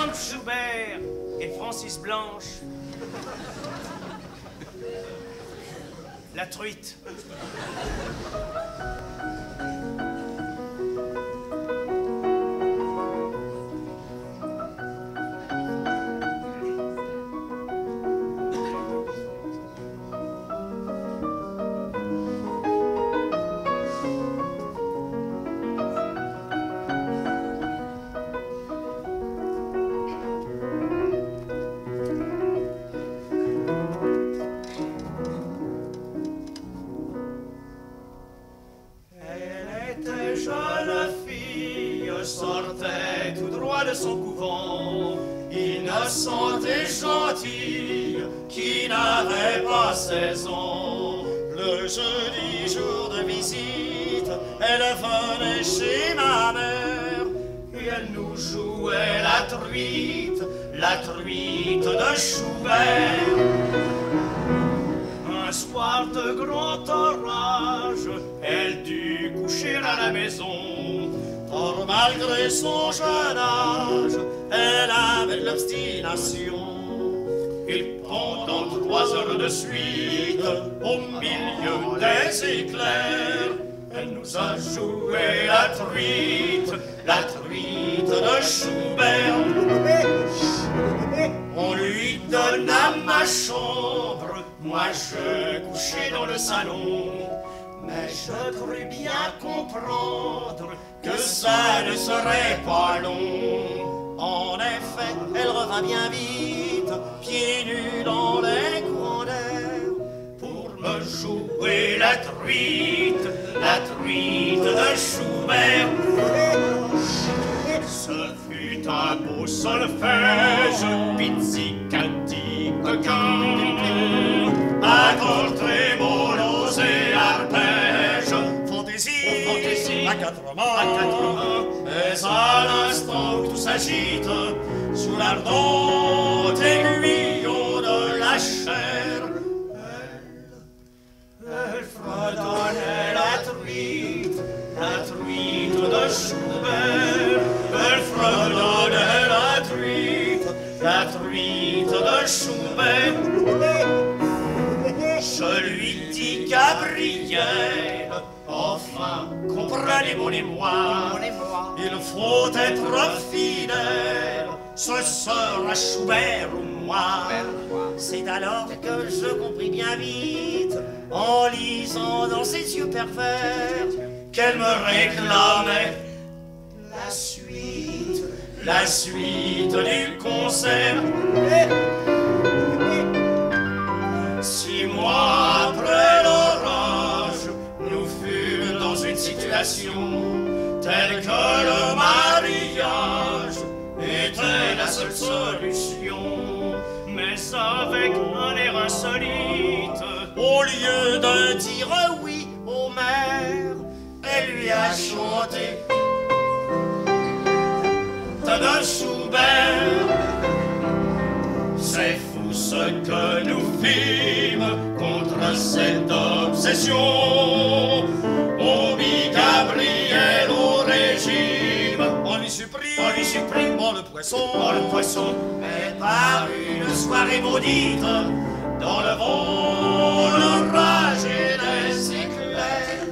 Franz Schubert et Francis Blanche. La truite. Sortait tout droit de son couvent, innocente et gentille, qui n'avait pas 16 ans. Le jeudi jour de visite, elle venait chez ma mère, et elle nous jouait la truite de Schubert. Un soir de grand orage, elle dut coucher à la maison. Or malgré son jeune âge, elle avait de l'obstination. Et pendant 3 heures de suite, au milieu des éclairs, elle nous a joué la truite de Schubert. On lui donna ma chambre, moi je couchais dans le salon. Mais je crus bien comprendre que ça ne serait pas long. En effet, elle revint bien vite, pieds nus dans les courants d'air, pour me jouer la truite de Schubert. Ce fut un beau solfège, pizzicati, coquin, accords trémolos et arpèges, fantaisie, à 4 mains, mais à l'instant où tout s'agite, sous l'ardent aiguillon de la chair, elle fredonnait la truite de Schubert. Elle fredonnait la truite de Schubert. Je lui dis, Gabriel, enfin, comprenez mon émoi. Il faut être fidèle, ce sera Schubert ou moi. C'est alors que je compris bien vite, en lisant dans ses yeux pervers, qu'elle me réclamait la suite du concert. 6 mois après l'orage, nous fûmes dans une situation telle que le mariage était la seule solution. Mais avec un air insolite, au lieu de dire oui au maire, elle lui a chanté de Schubert. C'est fou ce que nous fîmes contre cette obsession. On mit Gabriel au régime, on lui supprime le poisson, mais par une soirée maudite, dans le vent, l'orage et les éclairs,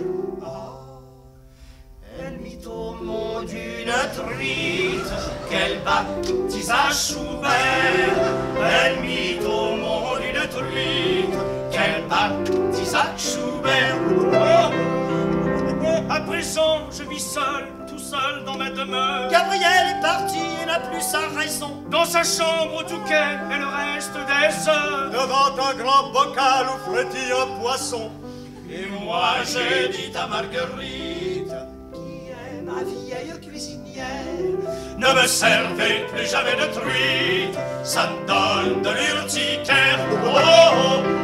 elle mit au monde une truite qu'elle baptisa Schubert. Elle mit au monde une truite qu'elle baptisa Schubert. À présent, je vis seul, tout seul dans ma demeure. Gabriel est parti et n'a plus sa raison. Dans sa chambre au Touquet et le reste des heures, devant un grand bocal où frétille un poisson. Et moi j'ai dit à Marguerite, qui est ma vieille cuisinière, ne me servez plus jamais de truite, ça me donne de l'urticaire. Oh, oh, oh.